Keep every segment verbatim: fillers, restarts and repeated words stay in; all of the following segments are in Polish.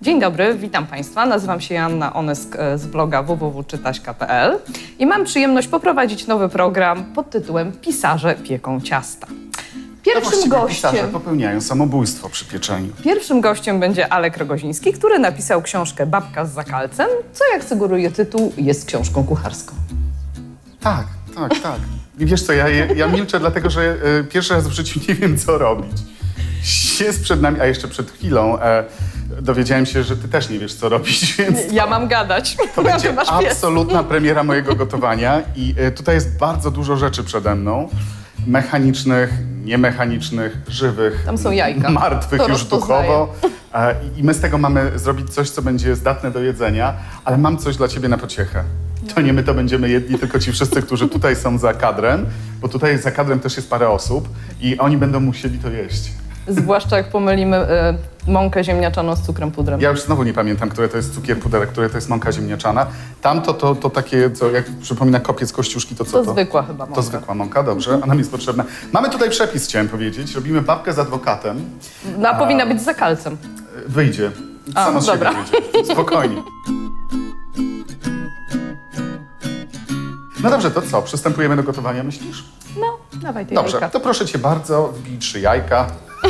Dzień dobry, witam Państwa. Nazywam się Joanna Onysk z bloga w w w kropka czytaśka kropka p l i mam przyjemność poprowadzić nowy program pod tytułem Pisarze pieką ciasta. Pierwszym no gościem... pisarze popełniają samobójstwo przy pieczeniu. Pierwszym gościem będzie Alek Rogoziński, który napisał książkę Babka z zakalcem, co jak sugeruje tytuł, jest książką kucharską. Tak, tak, tak. I wiesz co, ja, ja milczę dlatego, że e, pierwszy raz w życiu nie wiem, co robić. Jest przed nami, a jeszcze przed chwilą e, dowiedziałem się, że ty też nie wiesz, co robić, więc... Ja to, mam gadać. To będzie absolutna premiera mojego gotowania i e, tutaj jest bardzo dużo rzeczy przede mną. Mechanicznych, niemechanicznych, żywych, tam są jajka. Martwych to już duchowo. E, I my z tego mamy zrobić coś, co będzie zdatne do jedzenia, ale mam coś dla ciebie na pociechę. To nie my to będziemy jedli, tylko ci wszyscy, którzy tutaj są za kadrem, bo tutaj za kadrem też jest parę osób i oni będą musieli to jeść. Zwłaszcza jak pomylimy y, mąkę ziemniaczaną z cukrem pudrem. Ja już znowu nie pamiętam, które to jest cukier puder, a które to jest mąka ziemniaczana. Tamto to, to takie, co jak przypomina kopiec kościuszki, to co to? To zwykła chyba mąka. To zwykła mąka, dobrze. Ona mi jest potrzebna. Mamy tutaj przepis, chciałem powiedzieć. Robimy babkę z adwokatem. No, a powinna być z zakalcem. Wyjdzie. Samo z siebie wyjdzie. Spokojnie. No dobrze, to co? Przystępujemy do gotowania, myślisz? No, dawaj te Dobrze, jajka. to proszę cię bardzo, wbij trzy jajka.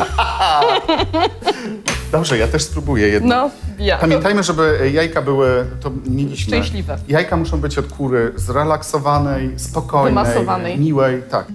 Dobrze, ja też spróbuję jedno. No, ja. Pamiętajmy, żeby jajka były, to mieliśmy. Szczęśliwe. Jajka muszą być od kury zrelaksowanej, spokojnej, wymasowanej, miłej, tak.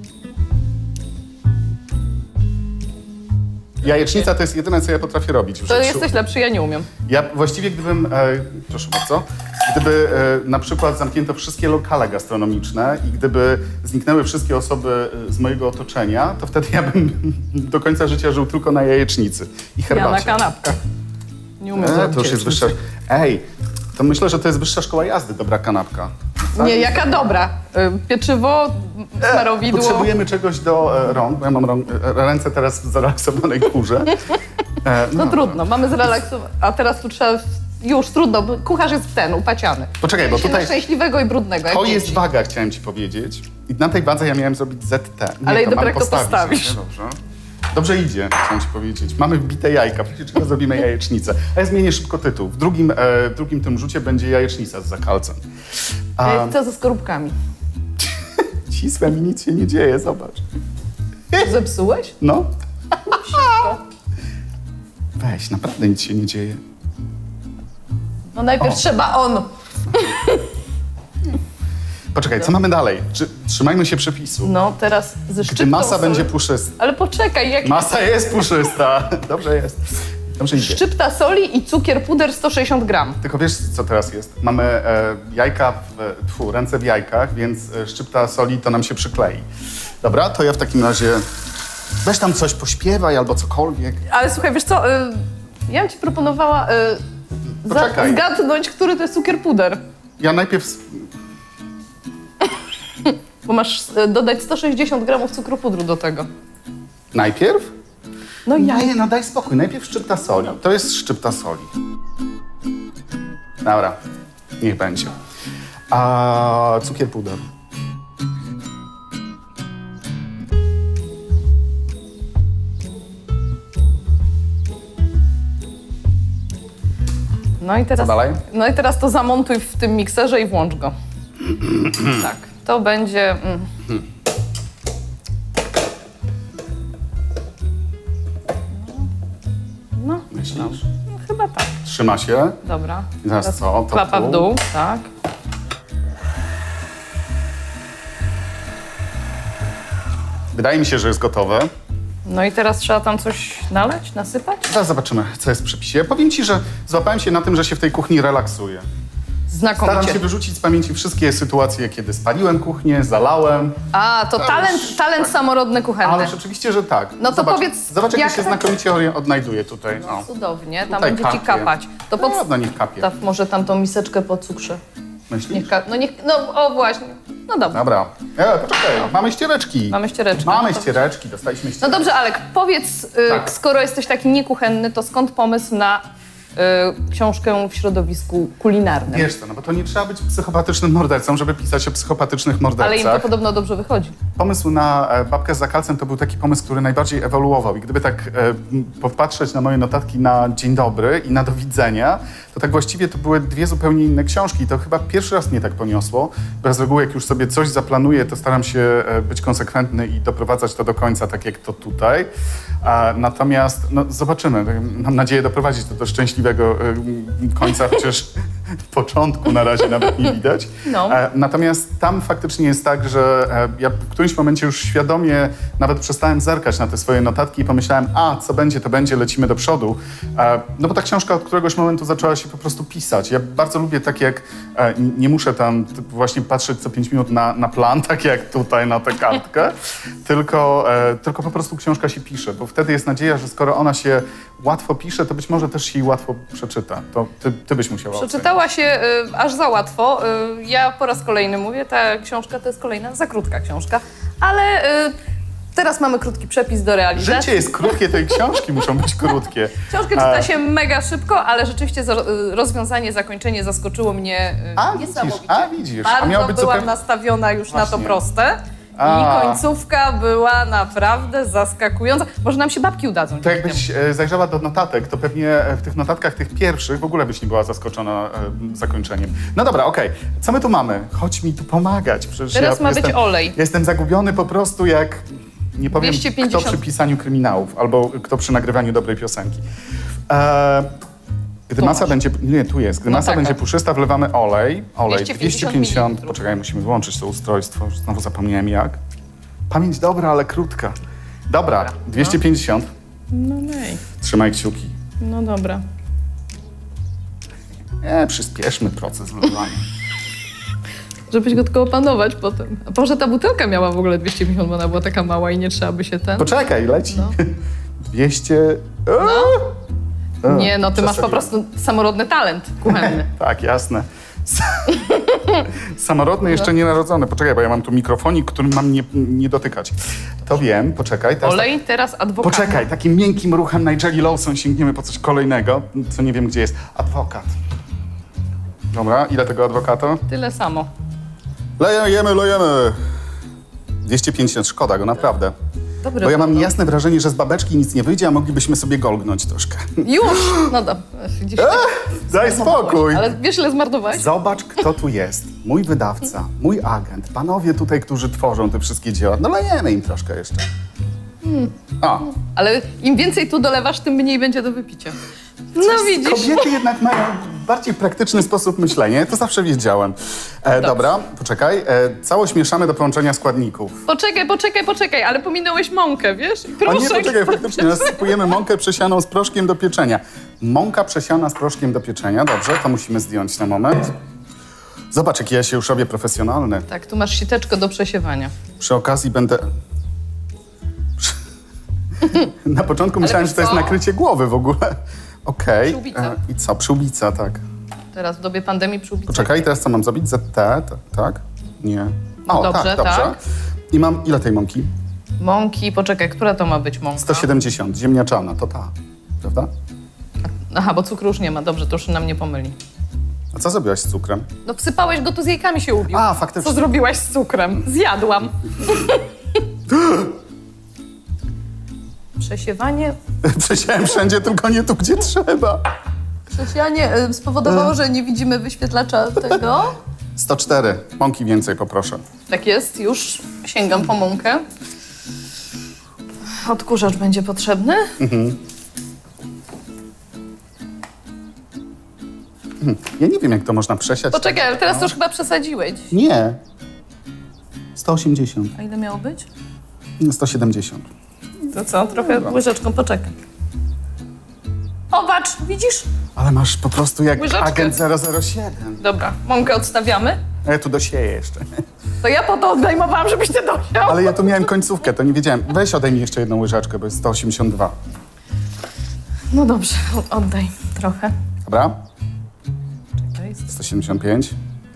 Jajecznica to jest jedyne, co ja potrafię robić w To życiu. jesteś lepszy, ja nie umiem. Ja właściwie gdybym, e, proszę bardzo, gdyby e, na przykład zamknięto wszystkie lokale gastronomiczne i gdyby zniknęły wszystkie osoby z mojego otoczenia, to wtedy ja bym do końca życia żył tylko na jajecznicy i herbacie. Ja na kanapkach. Nie umiem E, zrobić to już jest wyższa... Ej, to myślę, że to jest wyższa szkoła jazdy, dobra kanapka. Nie, jaka dobra. Y, Pieczywo, smarowidło. Potrzebujemy czegoś do e, rąk, bo ja mam rąk, e, ręce teraz w zrelaksowanej kurze. E, no, no trudno, mamy zrelaksować. A teraz tu trzeba... Już trudno, bo kucharz jest ten, upaciany. Poczekaj, bo tutaj... szczęśliwego i brudnego. To jest dzieci. Waga, chciałem ci powiedzieć. I na tej wadze ja miałem zrobić Z T. Nie, ale to dopiero mam jak to postawić. postawisz. Dobrze. Dobrze idzie, chciałem ci powiedzieć. Mamy wbite jajka, przecież zrobimy jajecznicę. A ja zmienię szybko tytuł. W drugim, e, w drugim tym rzucie będzie jajecznica z zakalcem. A... Co ze skorupkami? Cisłem i nic się nie dzieje, zobacz. Zepsułeś? No. Weź, naprawdę nic się nie dzieje. No najpierw o. trzeba on. Poczekaj, co mamy dalej? Czy, trzymajmy się przepisu. No, teraz ze szczyptą Gdy masa soli... będzie puszysta. Ale poczekaj, jak... Masa jest puszysta. Dobrze jest. Dobrze idzie. Szczypta soli i cukier puder sto sześćdziesiąt gram. Tylko wiesz, co teraz jest? Mamy e, jajka, w, tfu, ręce w jajkach, więc e, szczypta soli to nam się przyklei. Dobra, to ja w takim razie... Weź tam coś pośpiewaj albo cokolwiek. Ale słuchaj, wiesz co, y, ja bym ci proponowała y, za, zgadnąć, który to jest cukier puder. Ja najpierw... Bo masz y, dodać sto sześćdziesiąt gramów cukru pudru do tego. Najpierw? No ja. Nie, no daj spokój. Najpierw szczypta soli. To jest szczypta soli. Dobra, niech będzie. A cukier puder. No i teraz, co dalej? No i teraz to zamontuj w tym mikserze i włącz go. Tak, to będzie... Mm. No, myślisz? No, chyba tak. Trzyma się. Dobra. I teraz, teraz co? To klapa w dół, tak. Wydaje mi się, że jest gotowe. No i teraz trzeba tam coś nalać, nasypać? Zaraz zobaczymy, co jest w przepisie. Ja powiem ci, że złapałem się na tym, że się w tej kuchni relaksuję. Znakomicie. Staram się wyrzucić z pamięci wszystkie sytuacje, kiedy spaliłem kuchnię, zalałem. A, to talent, już, talent tak. samorodny kuchenny. Ale rzeczywiście, że tak. No to zobacz, powiedz, Zobacz, jak, jak się tak... znakomicie odnajduje tutaj. No, cudownie, tam tutaj będzie kapie. ci kapać. To pod... No, niech kapie. Ta, może tam tą miseczkę po cukrze. Myślisz? Niech ka... No niech, no o właśnie. No dobra. Dobra. E, poczekaj, no. mamy ściereczki. Mamy ściereczki. Mamy no ściereczki, dostaliśmy ściereczki. No dobrze, Alek, powiedz, tak. y, skoro jesteś taki niekuchenny, to skąd pomysł na y, książkę w środowisku kulinarnym. Wiesz co, no bo to nie trzeba być psychopatycznym mordercą, żeby pisać o psychopatycznych mordercach. Ale im to podobno dobrze wychodzi. Pomysł na e, Babkę z zakalcem to był taki pomysł, który najbardziej ewoluował. I gdyby tak e, popatrzeć na moje notatki na dzień dobry i na do widzenia, to tak właściwie to były dwie zupełnie inne książki. I to chyba pierwszy raz mnie tak poniosło. Bo z reguły jak już sobie coś zaplanuję, to staram się e, być konsekwentny i doprowadzać to do końca, tak jak to tutaj. A, natomiast no, zobaczymy. Mam nadzieję doprowadzić to do szczęśliwego e, końca, chociaż w początku na razie nawet nie widać. No. E, natomiast tam faktycznie jest tak, że e, ja w którymś momencie już świadomie nawet przestałem zerkać na te swoje notatki i pomyślałem, a co będzie, to będzie, lecimy do przodu. E, no bo ta książka od któregoś momentu zaczęła się po prostu pisać. Ja bardzo lubię tak jak, e, nie muszę tam właśnie patrzeć co pięć minut na, na plan, tak jak tutaj na tę kartkę, tylko, e, tylko po prostu książka się pisze, bo wtedy jest nadzieja, że skoro ona się łatwo pisze, to być może też się jej łatwo przeczyta. To ty, ty byś musiała Przeczytała się y, aż za łatwo. Y, ja po raz kolejny mówię, ta książka to jest kolejna za krótka książka, ale y, teraz mamy krótki przepis do realizacji. Życie jest krótkie, to i książki muszą być krótkie. Książkę czyta się mega szybko, ale rzeczywiście za, y, rozwiązanie, zakończenie zaskoczyło mnie y, A, widzisz, niesamowicie. a, widzisz. Bardzo A miało być byłam zupełnie- nastawiona już na to Właśnie. proste. A. I końcówka była naprawdę zaskakująca. Może nam się babki udadzą. To dzięki jakbyś e, zajrzała do notatek, to pewnie e, w tych notatkach, tych pierwszych, w ogóle byś nie była zaskoczona e, zakończeniem. No dobra, okej. Co my tu mamy? Chodź mi tu pomagać. Przecież Teraz ja ma jestem, być olej. Ja jestem zagubiony po prostu jak, nie powiem, dwieście pięćdziesiąt. kto przy pisaniu kryminałów, albo kto przy nagrywaniu dobrej piosenki. E, Gdy Tu masa masz. będzie, nie, tu jest, gdy No masa tak, będzie tak. puszysta, wlewamy olej. Olej dwieście dwieście pięćdziesiąt pięćdziesiąt. mililitrów. Poczekaj, musimy wyłączyć to ustrojstwo, już znowu zapomniałem jak. Pamięć dobra, ale krótka. Dobra, Dobra, dwieście pięćdziesiąt. No nej. Trzymaj kciuki. No dobra. Nie, przyspieszmy proces wlewania. Żebyś go tylko opanować potem. A może ta butelka miała w ogóle dwieście pięćdziesiąt, bo ona była taka mała i nie trzeba by się ten... Poczekaj, leci. No. dwieście... No. Nie, no ty masz po prostu samorodny talent kuchenny. Tak, jasne. Samorodny, jeszcze nienarodzony. Poczekaj, bo ja mam tu mikrofonik, którym mam nie, nie dotykać. To wiem, poczekaj. Teraz Olej, teraz adwokat. Poczekaj, takim miękkim ruchem Nigeli Lawson sięgniemy po coś kolejnego, co nie wiem gdzie jest. Adwokat. Dobra, ile tego adwokata? Tyle samo. Lejemy, lejemy. dwieście pięćdziesiąt, szkoda go, naprawdę. Dobry. Bo ja mam no. jasne wrażenie, że z babeczki nic nie wyjdzie, a moglibyśmy sobie golgnąć troszkę. Już! No dobra. Gdzieś tak Daj spokój. Ale wiesz, ile zmarnowałeś? Zobacz, kto tu jest. Mój wydawca, mój agent, panowie tutaj, którzy tworzą te wszystkie dzieła. No lejemy im troszkę jeszcze. O, Ale im więcej tu dolewasz, tym mniej będzie do wypicia. No widzisz. kobiety jednak mają bardziej praktyczny sposób myślenia. To zawsze wiedziałem. E, dobra, poczekaj. E, całość mieszamy do połączenia składników. Poczekaj, poczekaj, poczekaj, ale pominąłeś mąkę, wiesz? O Proszę. nie, poczekaj, faktycznie nasypujemy mąkę przesianą z proszkiem do pieczenia. Mąka przesiana z proszkiem do pieczenia. Dobrze, to musimy zdjąć na moment. Zobacz, jaki ja się już robię profesjonalny. Tak, tu masz siteczko do przesiewania. Przy okazji będę... Na początku myślałem, wiesz że to jest co? nakrycie głowy w ogóle. Okej. Przyłbica. E, I co? Przyłbica, tak. Teraz w dobie pandemii przyłbicy. Poczekaj, teraz co mam zrobić? Z T, t- tak? Nie. O, Dobrze, tak, dobrze. tak. I mam ile tej mąki? Mąki, poczekaj, która to ma być mąka? sto siedemdziesiąt, ziemniaczana, to ta. Prawda? Aha, bo cukru już nie ma. Dobrze, to już nam nie pomyli. A co zrobiłaś z cukrem? No wsypałeś go, tu z jajkami się ubił. A, faktycznie. Co zrobiłaś z cukrem? Zjadłam. Przesiewanie. Przesiałem wszędzie, tylko nie tu, gdzie trzeba. Przesianie y, spowodowało, że nie widzimy wyświetlacza tego. sto cztery. Mąki więcej poproszę. Tak jest, już sięgam po mąkę. Odkurzacz będzie potrzebny. Ja nie wiem, jak to można przesiać. Poczekaj, ale teraz to już chyba przesadziłeś. Nie. sto osiemdziesiąt. A ile miało być? sto siedemdziesiąt. To co? Trochę łyżeczką poczekaj. Obacz, widzisz? Ale masz po prostu jak Łyżeczkę. agent zero zero siedem. Dobra, mąkę odstawiamy. A ja tu dosieję jeszcze. To ja po to odejmowałam, żebyś ty dosiał. Ale ja tu miałem końcówkę, to nie wiedziałem. Weź odejmij jeszcze jedną łyżeczkę, bo jest sto osiemdziesiąt dwa. No dobrze, o- oddaj trochę. Dobra? Czekaj. sto siedemdziesiąt pięć.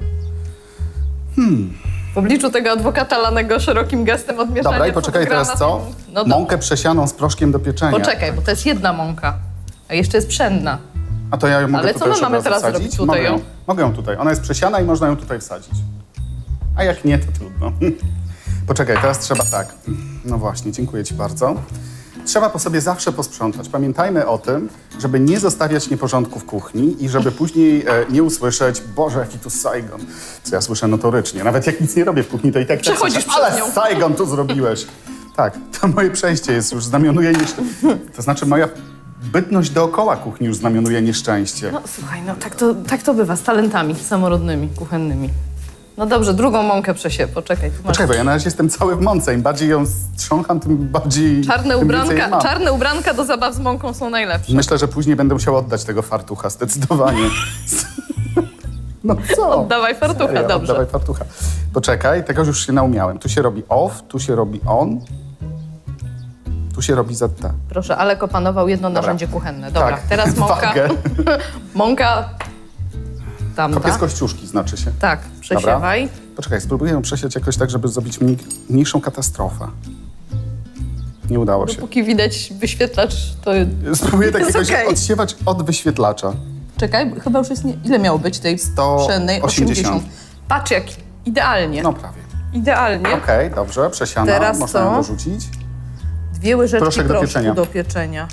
W obliczu tego adwokata lanego szerokim gestem odmieszania. Dobra, i poczekaj teraz co? No dobra. Mąkę przesianą z proszkiem do pieczenia. Poczekaj, bo to jest jedna mąka, a jeszcze jest pszenna. A to ja ją mogę Ale tutaj co my już mamy od razu teraz wsadzić? zrobić tutaj mogę ją, ją? mogę ją tutaj. Ona jest przesiana i można ją tutaj wsadzić. A jak nie, to trudno. Poczekaj, teraz trzeba tak. No właśnie, dziękuję ci bardzo. Trzeba po sobie zawsze posprzątać. Pamiętajmy o tym, żeby nie zostawiać nieporządku w kuchni i żeby później e, nie usłyszeć, Boże, jaki tu Saigon. Co ja słyszę notorycznie. Nawet jak nic nie robię w kuchni, to i tak tak Przechodzisz słyszę, przez ale nią. Saigon tu zrobiłeś. Tak, to moje przejście jest już znamionuje nieszczęście. To znaczy moja bytność dookoła kuchni już znamionuje nieszczęście. No słuchaj, no tak to, tak to bywa z talentami samorodnymi, kuchennymi. No dobrze, drugą mąkę przesię, poczekaj. Tu masz Poczekaj, bo ja na razie jestem cały w mące. Im bardziej ją strzącham, tym bardziej... czarne tym więcej ubranka, mam. czarne ubranka do zabaw z mąką są najlepsze. Myślę, że później będę musiał oddać tego fartucha, zdecydowanie. No co? Oddawaj fartucha, Serio, dobrze. Oddawaj fartucha. Poczekaj, tego już się naumiałem. Tu się robi off, tu się robi on, tu się robi Z T. Proszę, Alek opanował jedno Dobra. narzędzie kuchenne. Dobra, Tak. teraz mąka. Wagę. Mąka tamta. Kopię z kościuszki, znaczy się. Tak, przesiewaj. Poczekaj, spróbuję ją przesiać jakoś tak, żeby zrobić mniej, mniejszą katastrofę. Nie udało się. Dopóki widać wyświetlacz, to... Spróbuję tak Jest jakoś okej. odsiewać od wyświetlacza. Czekaj, chyba już jest... Nie... Ile miało być tej sto pszennej? osiemdziesiąt. Patrz jak idealnie. No prawie. Idealnie. Okej, dobrze, przesiana. Teraz Można co? ją dorzucić. Dwie łyżeczki Proszek do proszku pieczenia. do pieczenia.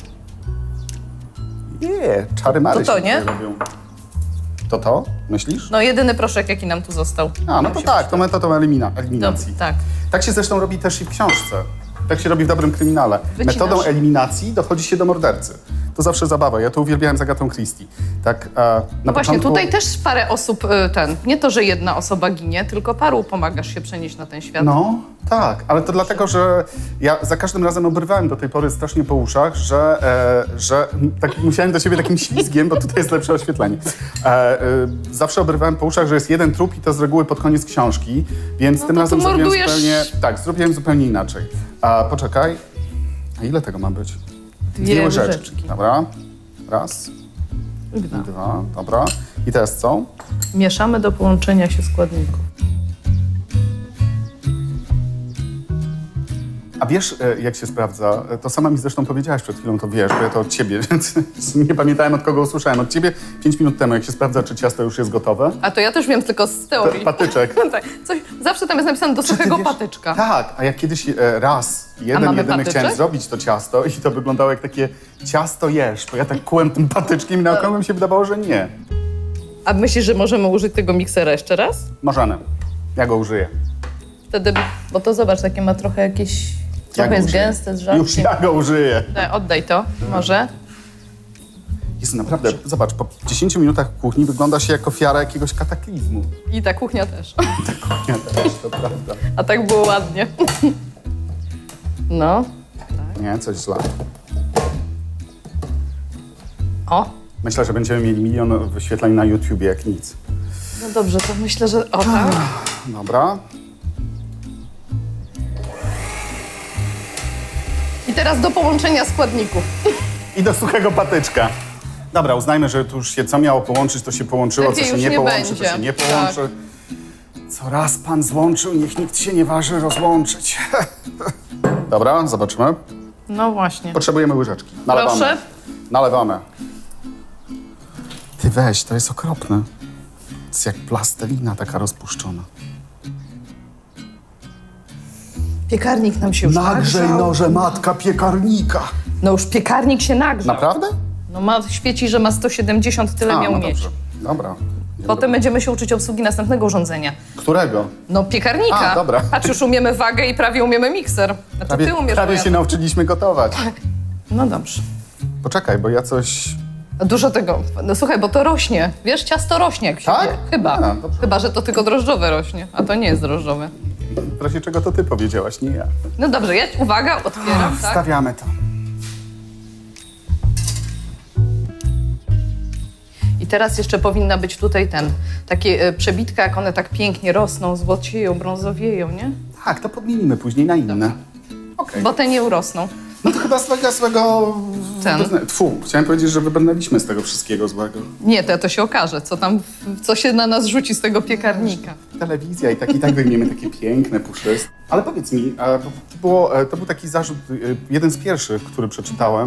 Nie, czary mary To to, się nie? tutaj robią. To to? Myślisz? No jedyny proszek, jaki nam tu został. A, no to tak, to metodą elimina, eliminacji. Dobrze, tak. Tak się zresztą robi też i w książce. Tak się robi w dobrym kryminale. Wycinasz. Metodą eliminacji dochodzi się do mordercy. To zawsze zabawa. Ja to uwielbiałem z Agatą Christie. Tak, e, na No właśnie, początku... tutaj też parę osób, y, ten, nie to, że jedna osoba ginie, tylko paru pomagasz się przenieść na ten świat. No, tak, ale to dlatego, że ja za każdym razem obrywałem do tej pory strasznie po uszach, że, e, że tak musiałem do ciebie takim ślizgiem, bo tutaj jest lepsze oświetlenie. E, e, zawsze obrywałem po uszach, że jest jeden trup i to z reguły pod koniec książki, więc No tym to razem tu zrobiłem mordujesz- zupełnie... Tak, zrobiłem zupełnie inaczej. A poczekaj, a ile tego ma być? Dwie łyżeczki. Dobra, raz, Dwa. dwa, dobra. I teraz co? Mieszamy do połączenia się składników. A wiesz, e, jak się sprawdza? E, To sama mi zresztą powiedziałaś przed chwilą, to wiesz, bo ja to od ciebie, więc nie pamiętałem, od kogo usłyszałem. Od ciebie pięć minut temu, jak się sprawdza, czy ciasto już jest gotowe. A to ja też wiem tylko z teorii. Patyczek. tak, coś, zawsze tam jest napisane do Czy ty suchego wiesz- patyczka. Tak, a jak kiedyś e, raz, jeden, mamy jedyny patyczek? chciałem zrobić to ciasto i to wyglądało jak takie ciasto jesz, bo ja tak kułem tym patyczkiem i na okrągłym się wydawało, że nie. A myślisz, że możemy użyć tego miksera jeszcze raz? Możemy. Ja go użyję. Wtedy, bo to zobacz, takie ma trochę jakieś... Ja Trochę go jest użyję. gęste, z Już rzadkim. ja go użyję. Daj, oddaj to, może. Jest naprawdę, zobacz, po dziesięciu minutach w kuchni wygląda się jak ofiara jakiegoś kataklizmu. I ta kuchnia też. Ja też, to prawda. A tak było ładnie. No. Nie, coś źle. O, Myślę, że będziemy mieli milion wyświetleń na YouTubie jak nic. no dobrze, to myślę, że... O tak. Dobra. I teraz do połączenia składników. I do suchego patyczka. Dobra, uznajmy, że tu już się co miało połączyć, to się połączyło, Lepiej co się już nie, nie połączy, będzie. to się nie połączy. Co raz Pan złączył, niech nikt się nie waży rozłączyć. Dobra, zobaczymy. No właśnie. Potrzebujemy łyżeczki. Nalewamy. Proszę. Nalewamy. Ty weź, to jest okropne. To jest jak plastelina taka rozpuszczona. Piekarnik nam się już Nagrzej nagrzał. noże matka piekarnika. No już piekarnik się nagrzał. Naprawdę? No ma, świeci, że ma sto siedemdziesiąt, tyle A, miał no mieć. dobrze. Dobra. Potem będziemy się uczyć obsługi następnego urządzenia. Którego? No piekarnika. A, dobra. Patrz, już umiemy wagę i prawie umiemy mikser. A to Prawie, ty umiesz. prawie moja- się nauczyliśmy gotować. No dobrze. Poczekaj, bo ja coś... A Dużo tego. No słuchaj, bo to rośnie. Wiesz, ciasto rośnie jak się Tak? wie. Chyba. A, dobrze. Chyba, że to tylko drożdżowe rośnie. A to nie jest drożdżowe. W razie czego to ty powiedziałaś, nie ja. No dobrze, ja, uwaga, otwieram, tak? Wstawiamy to. I teraz jeszcze powinna być tutaj ten, takie e, przebitka, jak one tak pięknie rosną, złocieją, brązowieją, nie? Tak, to podmienimy później na inne. Okej. Bo te nie urosną. No to chyba swego, swego... Ten. Tfu, chciałem powiedzieć, że wybrnęliśmy z tego wszystkiego złego. Nie, to, to się okaże, co tam, co się na nas rzuci z tego piekarnika. Telewizja i tak i tak wyjmiemy takie piękne, puszyste. Ale powiedz mi, e, bo to, było, e, to był taki zarzut, e, jeden z pierwszych, który przeczytałem,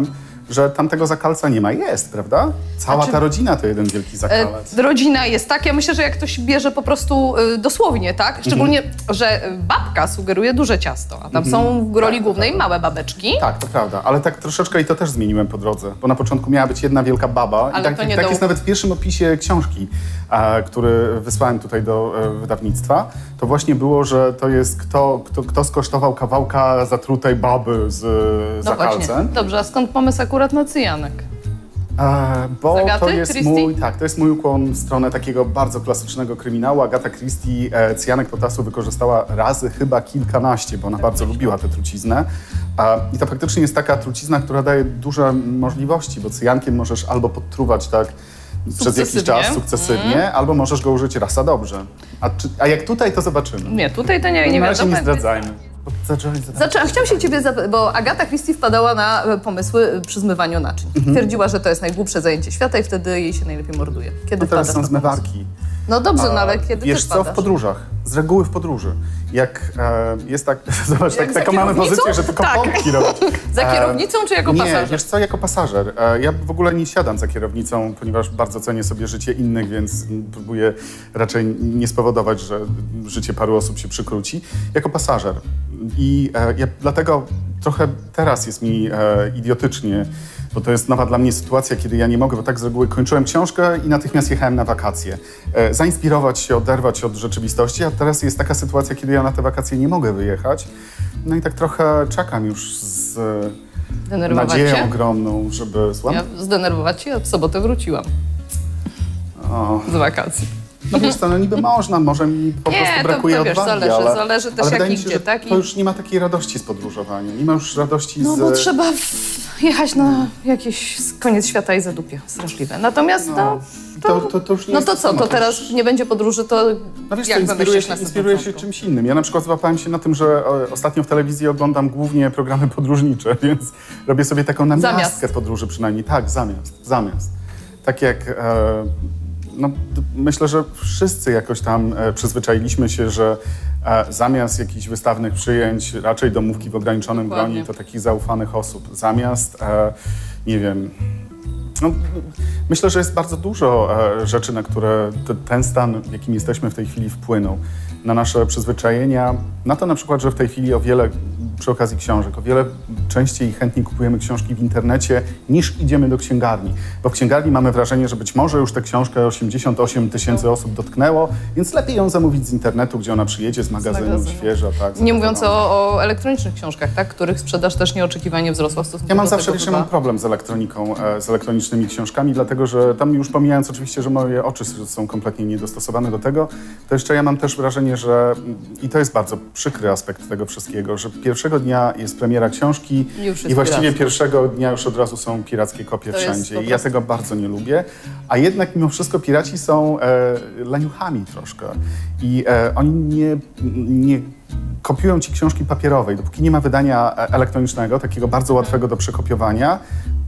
że tamtego zakalca nie ma. Jest, prawda? Cała Znaczy, ta rodzina to jeden wielki zakalec. E, rodzina jest, tak? Ja myślę, że jak ktoś bierze po prostu e, dosłownie, tak? Szczególnie, mhm. że babka sugeruje duże ciasto, a tam mhm. są w roli tak, głównej tak. małe babeczki. Tak, to prawda, ale tak troszeczkę i to też zmieniłem po drodze, bo na początku miała być jedna wielka baba. Ale i tak, to nie tak do... jest nawet w pierwszym opisie książki, a, który wysłałem tutaj do e, wydawnictwa. To właśnie było, że to jest kto, kto, kto skosztował kawałka zatrutej baby z no zakalcem. Właśnie. Dobrze, a skąd pomysł akurat na cyjanek? E, bo Agaty to jest Christie? mój, tak, to jest mój ukłon w stronę takiego bardzo klasycznego kryminału. Agata Christie e, cyjanek potasu wykorzystała razy chyba kilkanaście, bo ona bardzo lubiła tę truciznę. E, I to faktycznie jest taka trucizna, która daje duże możliwości, bo cyjankiem możesz albo podtruwać tak przez jakiś czas sukcesywnie, mm. albo możesz go użyć raz a dobrze. A, czy, a jak tutaj, to zobaczymy. Nie, tutaj to nie, nie Na razie wiadomo. nie zdradzajmy. Zaczęłam, chciałam się ciebie zapytać, bo Agata Christie wpadała na pomysły przy zmywaniu naczyń. Mhm. Twierdziła, że to jest najgłupsze zajęcie świata i wtedy jej się najlepiej morduje. Kiedy no teraz są na zmywarki. Pomysł? No dobrze, no ale kiedy Wiesz ty co, w podróżach. Z reguły w podróży. Jak e, jest tak, zobacz, tak, taką mamy pozycję, że tylko tak. pompki robić. Za kierownicą czy jako nie, pasażer? Nie, wiesz co, jako pasażer. E, ja w ogóle nie siadam za kierownicą, ponieważ bardzo cenię sobie życie innych, więc próbuję raczej nie spowodować, że życie paru osób się przykróci. Jako pasażer. I e, ja dlatego trochę teraz jest mi e, idiotycznie, bo to jest nowa dla mnie sytuacja, kiedy ja nie mogę, bo tak z reguły kończyłem książkę i natychmiast jechałem na wakacje. E, zainspirować się, oderwać się od rzeczywistości, a teraz jest taka sytuacja, kiedy ja na te wakacje nie mogę wyjechać. No i tak trochę czekam już z nadzieją cię? ogromną, żeby... Ja zdenerwować cię, a w sobotę wróciłam. O. Z wakacji. No wiesz co, no niby można, może mi po nie, prostu brakuje to, to, wiesz, odwagi, zależy, ale, zależy też ale jak wydaje i mi się, gdzie, że tak? to już nie ma takiej radości z podróżowania, nie ma już radości no, z... No bo trzeba jechać na jakiś koniec świata i zadupie, straszliwe. Natomiast no, no to, to, to już nie No jest to co, to teraz nie będzie podróży, to no wiesz, jak inspiruje się, inspiruje się czymś innym. Ja na przykład złapałem się na tym, że ostatnio w telewizji oglądam głównie programy podróżnicze, więc robię sobie taką namiastkę podróży przynajmniej. Tak, zamiast, zamiast. Tak jak... E, No, myślę, że wszyscy jakoś tam e, przyzwyczailiśmy się, że e, zamiast jakichś wystawnych przyjęć, raczej domówki w ograniczonym Dokładnie. gronie, to takich zaufanych osób. Zamiast, e, nie wiem, no, myślę, że jest bardzo dużo e, rzeczy, na które t, ten stan, w jakim jesteśmy w tej chwili, wpłynął. Na nasze przyzwyczajenia, na to na przykład, że w tej chwili o wiele, przy okazji książek, o wiele częściej i chętniej kupujemy książki w internecie niż idziemy do księgarni. Bo w księgarni mamy wrażenie, że być może już tę książkę osiemdziesiąt osiem tysięcy osób dotknęło, więc lepiej ją zamówić z internetu, gdzie ona przyjedzie z magazynu, z magazynu. świeża. Tak, nie mówiąc o, o elektronicznych książkach, tak, których sprzedaż też nieoczekiwanie wzrosła w stosunku Ja mam do zawsze, tego, wiesz, ja mam problem z elektroniką, e, z elektronicznymi książkami, dlatego że tam już pomijając oczywiście, że moje oczy są kompletnie niedostosowane do tego, to jeszcze ja mam też wrażenie, że i to jest bardzo przykry aspekt tego wszystkiego, że pierwszego dnia jest premiera książki i właściwie piracko. pierwszego dnia już od razu są pirackie kopie to wszędzie. I ja tego bardzo nie lubię. A jednak mimo wszystko piraci są e, leniuchami troszkę. I e, oni nie, nie kopiują ci książki papierowej. Dopóki nie ma wydania elektronicznego, takiego bardzo łatwego do przekopiowania,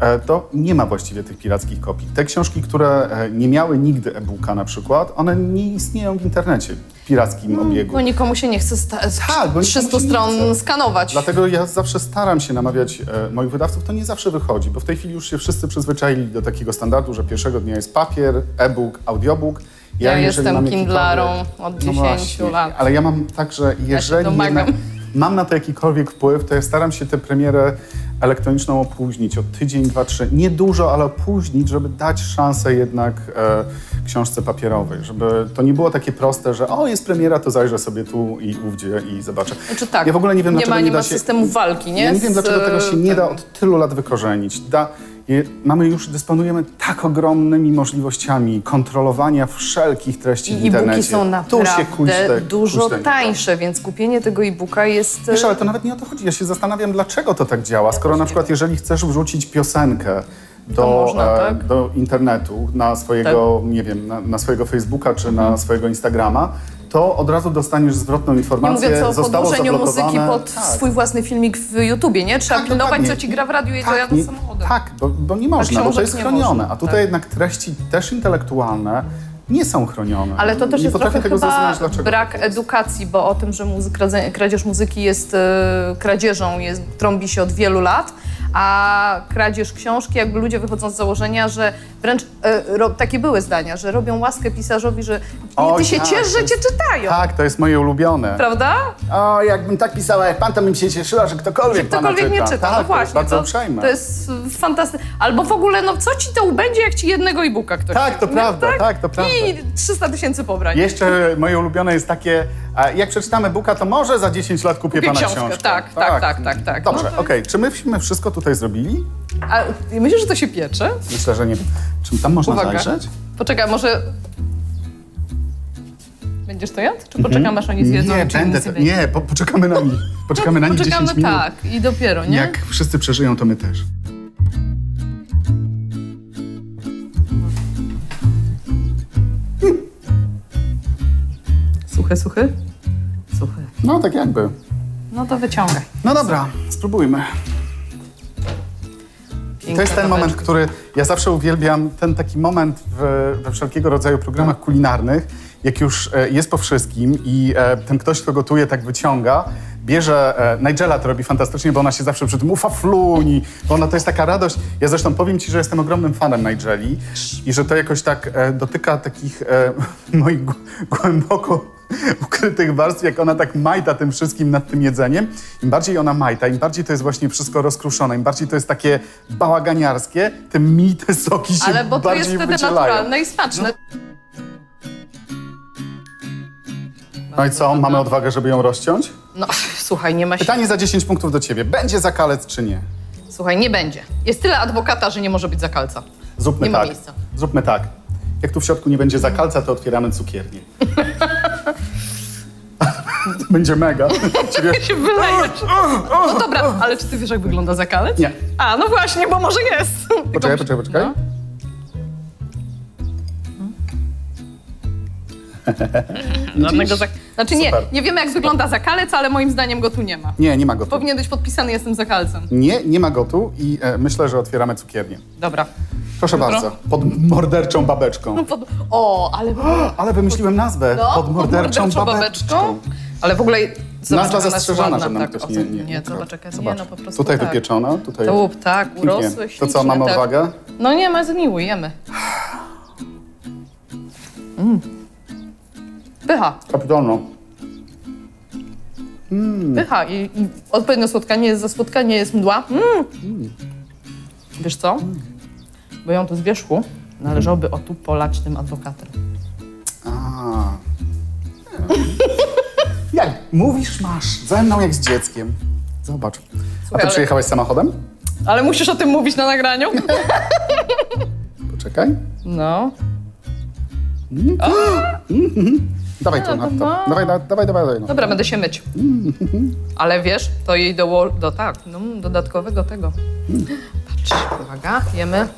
to nie ma właściwie tych pirackich kopii. Te książki, które nie miały nigdy e-booka na przykład, one nie istnieją w internecie, w pirackim no, obiegu. Bo nikomu się nie chce tak, trzystu stron skanować. Dlatego ja zawsze staram się namawiać e, moich wydawców, to nie zawsze wychodzi, bo w tej chwili już się wszyscy przyzwyczaili do takiego standardu, że pierwszego dnia jest papier, e-book, audiobook. Ja, ja jestem kindlarą od dziesięciu no lat. Ale ja mam tak, że jeżeli ja jednak mam na to jakikolwiek wpływ, to ja staram się tę premierę elektroniczną opóźnić o tydzień, dwa, trzy. Nie dużo, ale opóźnić, żeby dać szansę jednak e, książce papierowej. Żeby to nie było takie proste, że o, jest premiera, to zajrzę sobie tu i ówdzie i zobaczę. Znaczy tak, ja w ogóle nie wiem, nie dlaczego ma, nie, nie da ma się, systemu walki, nie? Ja nie wiem, dlaczego Z, tego się nie da od tylu lat wykorzenić. Da, je, mamy już, dysponujemy tak ogromnymi możliwościami kontrolowania wszelkich treści I w internecie. e-booki są naprawdę kuśte, dużo kuśte, tańsze, więc kupienie tego e-booka jest... Wiesz, ale to nawet nie o to chodzi. Ja się zastanawiam, dlaczego to tak działa, skoro na przykład jeżeli chcesz wrzucić piosenkę do, można, e, tak? do internetu, na swojego, tak. nie wiem, na, na swojego Facebooka czy mhm. na swojego Instagrama, to od razu dostaniesz zwrotną informację, nie mówiąc o zostało podłożeniu muzyki pod tak. swój własny filmik w YouTubie, nie? Trzeba tak, pilnować, dokładnie. co ci gra w radiu i tak, dojadą nie, samochodem. Tak, bo, bo nie można, bo to jest chronione. A tutaj tak. jednak treści też intelektualne nie są chronione. Ale to też nie jest trochę tego chyba dlaczego brak edukacji, bo o tym, że muzyk, kradzież muzyki jest e, kradzieżą, jest, trąbi się od wielu lat, a kradzież książki, jakby ludzie wychodzą z założenia, że wręcz e, ro, takie były zdania, że robią łaskę pisarzowi, że Oj, ty się tak, ciesz, że cię czytają. Tak, to jest moje ulubione. Prawda? O, jakbym tak pisała jak pan, to bym się cieszyła, że ktokolwiek, Że ktokolwiek pana czyta. nie czyta, Tak, no właśnie. to jest bardzo to, uprzejme. to jest fantastyczne. Albo w ogóle, no co ci to ubędzie, jak ci jednego e-booka ktoś... Tak, to nie? prawda, tak, to prawda. I trzysta tysięcy pobrań. Jeszcze moje ulubione jest takie, a jak przeczytamy e-booka, to może za dziesięć lat kupię Kupię pana książkę. książkę. Tak, tak, tak, tak, tak. Dobrze, No to- okej. Czy myśmy wszystko tutaj zrobili? A myślisz, że to się piecze? Myślę, że nie. Czy tam można Uwaga. zajrzeć? Poczekaj, może... Będziesz to jadł? Czy poczekam, aż oni zjedzą? Nie, czy będę. nic To, będzie? nie, po, poczekamy na nich. Poczekamy na nich Poczekamy, dziesięć minut. tak. I dopiero, nie? Jak wszyscy przeżyją, to my też. Suchy, suchy? Suchy. No, tak jakby. No to wyciągaj. No dobra, spróbujmy. Piękna To jest ten moment, babeczka. który ja zawsze uwielbiam, ten taki moment w, we wszelkiego rodzaju programach kulinarnych, jak już e, jest po wszystkim i e, ten ktoś, kto gotuje, tak wyciąga, bierze, e, Nigella to robi fantastycznie, bo ona się zawsze przy tym ufafluni, bo ona to jest taka radość. Ja zresztą powiem ci, że jestem ogromnym fanem Nigelli i że to jakoś tak e, dotyka takich e, moich g- głęboko ukrytych warstw, jak ona tak majta tym wszystkim nad tym jedzeniem. Im bardziej ona majta, im bardziej to jest właśnie wszystko rozkruszone, im bardziej to jest takie bałaganiarskie, tym mi te soki się Ale bo to bardziej jest wtedy wydzielają. naturalne i smaczne. No i co, mamy odwagę, żeby ją rozciąć? No, słuchaj, nie ma się... Pytanie za dziesięć punktów do ciebie. Będzie zakalec czy nie? Słuchaj, nie będzie. Jest tyle adwokata, że nie może być zakalca. Zróbmy Nie ma tak. miejsca. Zróbmy tak. Jak tu w środku nie będzie zakalca, to otwieramy cukiernię. To będzie mega. Ciebie... się wylejesz. No dobra, ale czy ty wiesz, jak wygląda zakalec? Nie. A, no właśnie, bo może jest. Tylko Poczekaj, muszę- poczekaj, poczekaj. No. Żadnego zak... Znaczy nie, Super. nie wiemy, jak wygląda zakalec, ale moim zdaniem go tu nie ma. Nie, nie ma go tu. Powinien być podpisany, jestem zakalcem. Nie, nie ma go tu i e, myślę, że otwieramy cukiernię. Dobra. Proszę Jutro? bardzo. Pod morderczą babeczką. Pod... O, ale... Ale wymyśliłem nazwę. No, pod morderczą babeczką. Ale w ogóle... zobacz, Nazwa jaka zastrzeżona, ładna, żeby nam tak, ktoś o, nie... Nie, nie, zobacz, jaka nie, Zobacz. no po prostu Tutaj tak. wypieczona, tutaj... Tu, tak, Pięknie. urosły, To co, śliczne, mamy tak. odwagę? No nie ma zmiłu, jemy. Mm. Pycha, Kapitalno. pycha i, i odpowiednio słodka, nie jest za słodka, nie jest mdła. Mm. Wiesz co? Bo ją tu z wierzchu należałoby o tu polać tym adwokatem. A. Jak mówisz, masz. Ze mną jak z dzieckiem. Zobacz. A Słuchaj, ty ale- przyjechałaś samochodem? Ale musisz o tym mówić na nagraniu? Poczekaj. No. Dawaj tu, No, na to. no. Dawaj, da, dawaj, dawaj. dawaj no. Dobra, będę się myć. Ale wiesz, to jej do, do tak, no, dodatkowego tego. Patrz, uwaga, jemy.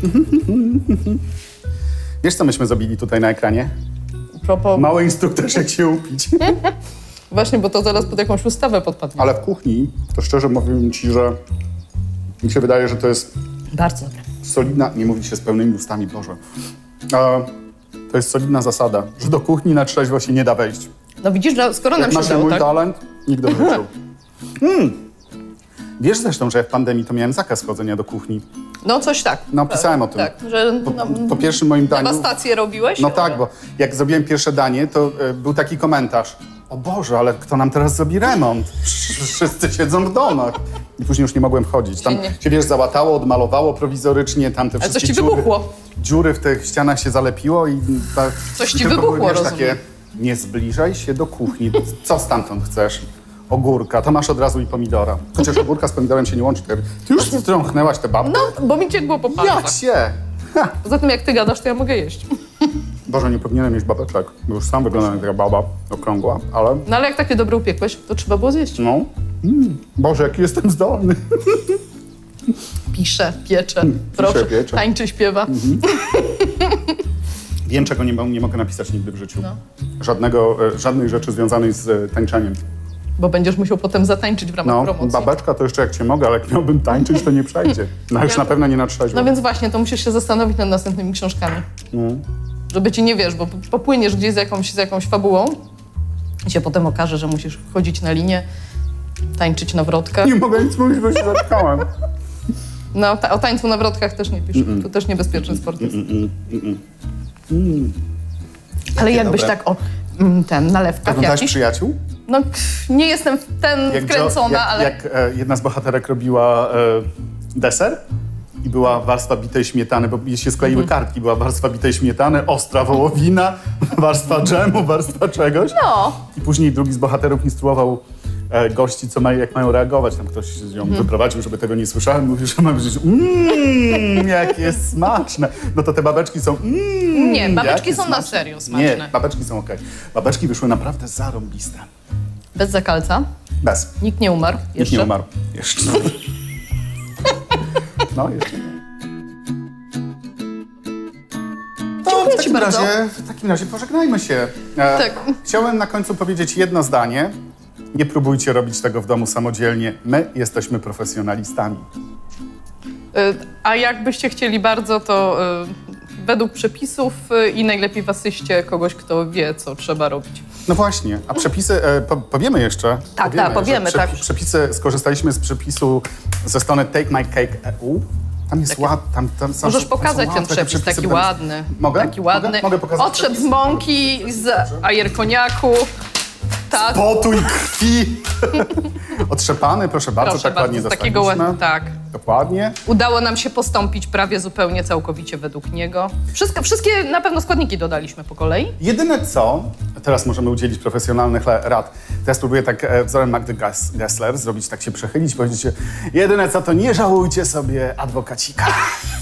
Wiesz, co myśmy zrobili tutaj na ekranie? Propos, Mały instruktor, jak się upić. właśnie, bo to zaraz pod jakąś ustawę podpadnie. Ale w kuchni, to szczerze powiem ci, że mi się wydaje, że to jest Bardzo dobre. solidna, nie mówi się z pełnymi ustami, Boże. E, to jest solidna zasada, że do kuchni na trzeźwo się nie da wejść. No widzisz, że skoro nam Jak się masz udało, mój tak? talent, nikt by nie czuł. Mm. Wiesz zresztą, że ja w pandemii to miałem zakaz wchodzenia do kuchni. No coś tak. No, pisałem o tym. Tak, że Po, no, po pierwszym moim daniu... dewastację robiłeś? No tak, bo jak zrobiłem pierwsze danie, to e, był taki komentarz. O Boże, ale kto nam teraz zrobi remont? Przecież wszyscy siedzą w domach. I później już nie mogłem wchodzić. Tam Się nie- się, wiesz, załatało, odmalowało prowizorycznie, tam te Ale coś wszystkie ci dziury, wybuchło. dziury w tych ścianach się zalepiło i... Ta, Coś i ci tylko wybuchło, były, wiesz, rozumiem. takie, nie zbliżaj się do kuchni. Co stamtąd chcesz? Ogórka, to masz od razu i pomidora. Chociaż ogórka z pomidorem się nie łączy. Ty ty już strąchnęłaś te babki? No, bo mi ciekło po palcach. Jak się? Ha. Poza tym, jak ty gadasz, to ja mogę jeść. Boże, nie powinienem mieć babeczek, bo już sam wyglądam jak taka baba okrągła, ale No ale jak takie dobre upiekłeś, to trzeba było zjeść. no. Mm. Boże, jaki jestem zdolny. Pisze, piecze, proszę, piecze. tańczy, śpiewa. Wiem, czego nie, mo- nie mogę napisać nigdy w życiu. No. Żadnego, e, żadnej rzeczy związanej z e, tańczeniem. Bo będziesz musiał potem zatańczyć w ramach No, promocji. babeczka to jeszcze jak cię mogę, ale jak miałbym tańczyć, to nie przejdzie. No już na pewno nie na trzeźwo. No więc właśnie, to musisz się zastanowić nad następnymi książkami. No. Żeby ci nie wiesz, bo popłyniesz gdzieś z jakąś, z jakąś fabułą i się potem okaże, że musisz wchodzić na linię, tańczyć na wrotkach. Nie mogę nic mówić, bo się zatkałem. No, ta, o tańcu na wrotkach też nie piszę. Mm-mm. To też niebezpieczny sport jest. Mm-mm. Mm-mm. Mm. Ale jakbyś dobre. tak o ten nalewkach Oglądasz Przyjaciół? No, nie jestem w ten jak wkręcona, jak, ale... Jak e, jedna z bohaterek robiła e, deser i była warstwa bitej śmietany, bo się skleiły mm-hmm. kartki, była warstwa bitej śmietany, ostra wołowina, warstwa dżemu, warstwa czegoś. No. I później drugi z bohaterów instruował e, gości, co mają, jak mają reagować. Tam ktoś ją mm. wyprowadził, żeby tego nie słyszałem. Mówił, że ma powiedzieć, mmm, jakie smaczne. No to te babeczki są mmm, Nie, babeczki są smaczne. na serio smaczne. Nie, babeczki są okej. Okay. Babeczki wyszły naprawdę zarąbiste. Bez zakalca? Bez. Nikt nie umarł? Jeszcze? Nikt nie umarł. Jeszcze. No, jeszcze nie. To w takim, razie, w takim razie pożegnajmy się. E, tak. Chciałem na końcu powiedzieć jedno zdanie. Nie próbujcie robić tego w domu samodzielnie. My jesteśmy profesjonalistami. E, a jakbyście chcieli bardzo, to e, według przepisów e, i najlepiej w asyście kogoś, kto wie, co trzeba robić. No właśnie, a przepisy, e, po, powiemy jeszcze. Tak, powiemy, tak, powiemy, prze, tak. Przepisy, skorzystaliśmy z przepisu ze strony Take My Cake kropka e u. Tam jest ład, tam, tam są, Możesz tam pokazać są ten łatwe, przepis, taki tam ładny. Jest... Mogę? Taki ładny. Mogę, Mogę pokazać Odszedł przepis? z mąki, z ajerkoniaku. Tak. Z potu i krwi. Otrzepany, proszę bardzo, proszę tak bardzo, ładnie z takiego dostaliśmy. Tak. Dokładnie. Udało nam się postąpić prawie zupełnie, całkowicie według niego. Wszystko, wszystkie na pewno składniki dodaliśmy po kolei. Jedyne co, teraz możemy udzielić profesjonalnych rad. To ja spróbuję tak e, wzorem Magdy Gessler zrobić, tak się przechylić, powiedzieć, jedyne co to nie żałujcie sobie adwokacika.